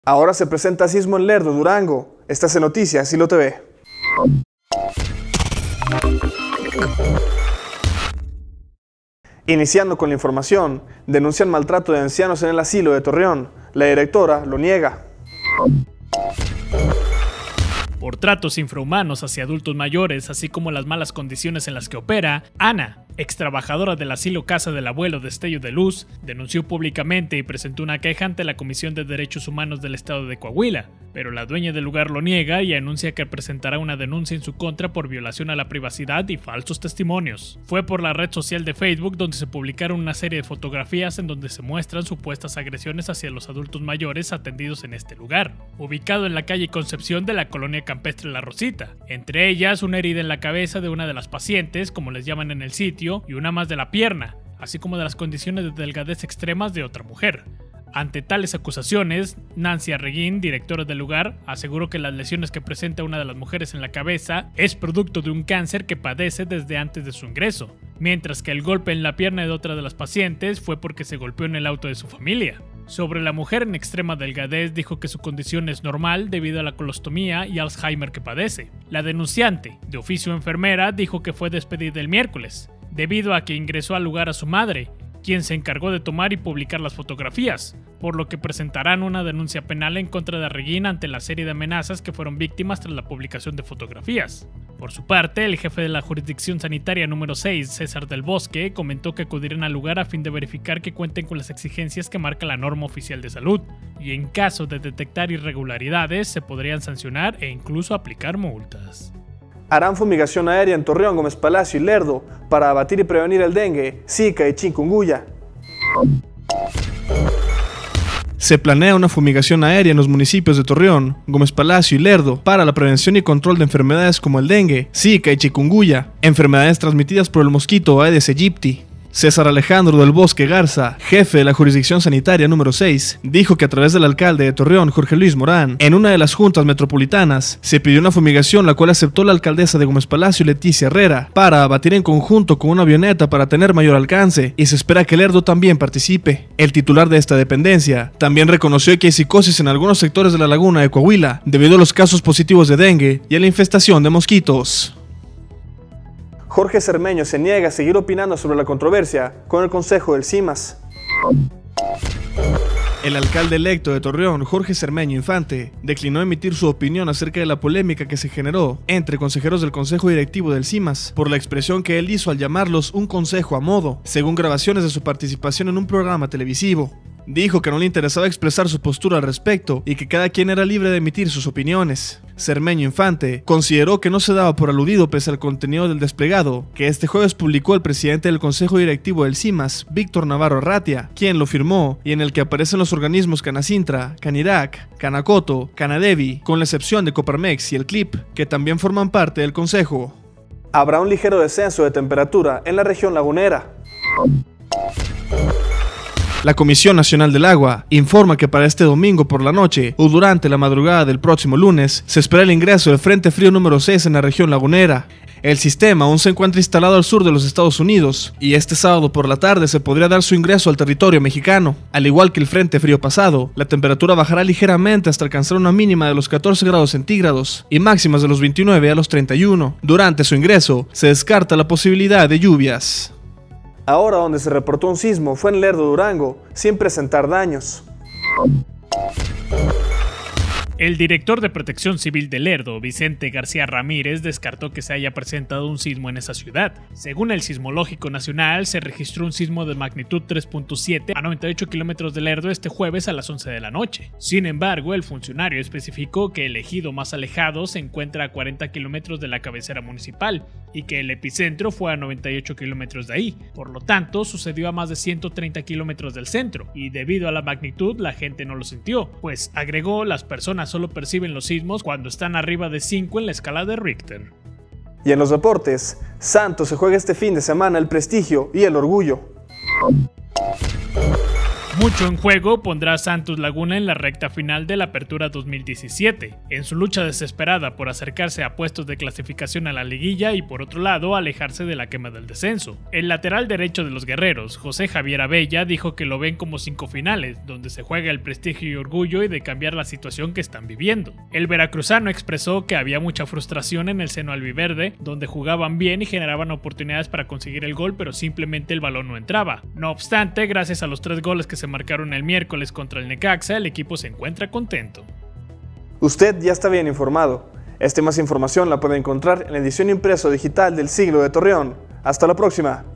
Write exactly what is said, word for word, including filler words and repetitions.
Ahora se presenta sismo en Lerdo, Durango. Estás en Noticias Silo T V. Iniciando con la información, denuncian maltrato de ancianos en el asilo de Torreón. La directora lo niega. Por tratos infrahumanos hacia adultos mayores, así como las malas condiciones en las que opera, Ana, ex trabajadora del asilo Casa del Abuelo Destello de Luz, denunció públicamente y presentó una queja ante la Comisión de Derechos Humanos del Estado de Coahuila, pero la dueña del lugar lo niega y anuncia que presentará una denuncia en su contra por violación a la privacidad y falsos testimonios. Fue por la red social de Facebook donde se publicaron una serie de fotografías en donde se muestran supuestas agresiones hacia los adultos mayores atendidos en este lugar, ubicado en la calle Concepción de la colonia campestre La Rosita, entre ellas una herida en la cabeza de una de las pacientes, como les llaman en el sitio, y una más de la pierna, así como de las condiciones de delgadez extremas de otra mujer. Ante tales acusaciones, Nancy Arreguín, directora del lugar, aseguró que las lesiones que presenta una de las mujeres en la cabeza es producto de un cáncer que padece desde antes de su ingreso, mientras que el golpe en la pierna de otra de las pacientes fue porque se golpeó en el auto de su familia. Sobre la mujer en extrema delgadez, dijo que su condición es normal debido a la colostomía y Alzheimer que padece. La denunciante, de oficio enfermera, dijo que fue despedida el miércoles, debido a que ingresó al lugar a su madre, quien se encargó de tomar y publicar las fotografías, por lo que presentarán una denuncia penal en contra de Arreguín ante la serie de amenazas que fueron víctimas tras la publicación de fotografías. Por su parte, el jefe de la Jurisdicción Sanitaria número seis, César del Bosque, comentó que acudirán al lugar a fin de verificar que cuenten con las exigencias que marca la norma oficial de salud, y en caso de detectar irregularidades se podrían sancionar e incluso aplicar multas. Harán fumigación aérea en Torreón, Gómez Palacio y Lerdo para abatir y prevenir el dengue, zika y chikungunya. Se planea una fumigación aérea en los municipios de Torreón, Gómez Palacio y Lerdo para la prevención y control de enfermedades como el dengue, zika y chikungunya, enfermedades transmitidas por el mosquito Aedes aegypti. César Alejandro del Bosque Garza, jefe de la Jurisdicción Sanitaria número seis, dijo que a través del alcalde de Torreón, Jorge Luis Morán, en una de las juntas metropolitanas, se pidió una fumigación la cual aceptó la alcaldesa de Gómez Palacio, Leticia Herrera, para abatir en conjunto con una avioneta para tener mayor alcance, y se espera que Lerdo también participe. El titular de esta dependencia también reconoció que hay psicosis en algunos sectores de la laguna de Coahuila, debido a los casos positivos de dengue y a la infestación de mosquitos. Jorge Cermeño se niega a seguir opinando sobre la controversia con el Consejo del CIMAS. El alcalde electo de Torreón, Jorge Cermeño Infante, declinó emitir su opinión acerca de la polémica que se generó entre consejeros del Consejo Directivo del CIMAS por la expresión que él hizo al llamarlos un consejo a modo, según grabaciones de su participación en un programa televisivo. Dijo que no le interesaba expresar su postura al respecto y que cada quien era libre de emitir sus opiniones. Cermeño Infante consideró que no se daba por aludido pese al contenido del desplegado que este jueves publicó el presidente del Consejo Directivo del CIMAS, Víctor Navarro Arratia, quien lo firmó y en el que aparecen los organismos Canacintra, Canirac, Canacoto, Canadevi, con la excepción de Coparmex y el C L I P, que también forman parte del Consejo. Habrá un ligero descenso de temperatura en la región lagunera. La Comisión Nacional del Agua informa que para este domingo por la noche o durante la madrugada del próximo lunes se espera el ingreso del Frente Frío número seis en la región lagunera. El sistema aún se encuentra instalado al sur de los Estados Unidos y este sábado por la tarde se podría dar su ingreso al territorio mexicano. Al igual que el Frente Frío pasado, la temperatura bajará ligeramente hasta alcanzar una mínima de los catorce grados centígrados y máximas de los veintinueve a los treinta y uno. Durante su ingreso se descarta la posibilidad de lluvias. Ahora donde se reportó un sismo fue en Lerdo, Durango, sin presentar daños. El director de Protección Civil de Lerdo, Vicente García Ramírez, descartó que se haya presentado un sismo en esa ciudad. Según el Sismológico Nacional, se registró un sismo de magnitud tres punto siete a noventa y ocho kilómetros de Lerdo este jueves a las once de la noche. Sin embargo, el funcionario especificó que el ejido más alejado se encuentra a cuarenta kilómetros de la cabecera municipal y que el epicentro fue a noventa y ocho kilómetros de ahí. Por lo tanto, sucedió a más de ciento treinta kilómetros del centro y debido a la magnitud la gente no lo sintió, pues agregó las personas solo perciben los sismos cuando están arriba de cinco en la escala de Richter. Y en los deportes, Santos se juega este fin de semana el prestigio y el orgullo. Mucho en juego pondrá a Santos Laguna en la recta final de la Apertura dos mil diecisiete, en su lucha desesperada por acercarse a puestos de clasificación a la liguilla y por otro lado alejarse de la quema del descenso. El lateral derecho de los guerreros, José Javier Abella, dijo que lo ven como cinco finales, donde se juega el prestigio y orgullo y de cambiar la situación que están viviendo. El veracruzano expresó que había mucha frustración en el seno albiverde, donde jugaban bien y generaban oportunidades para conseguir el gol, pero simplemente el balón no entraba. No obstante, gracias a los tres goles que se marcaron el miércoles contra el Necaxa, el equipo se encuentra contento. Usted ya está bien informado. Esta y más información la puede encontrar en la edición impreso digital del Siglo de Torreón. Hasta la próxima.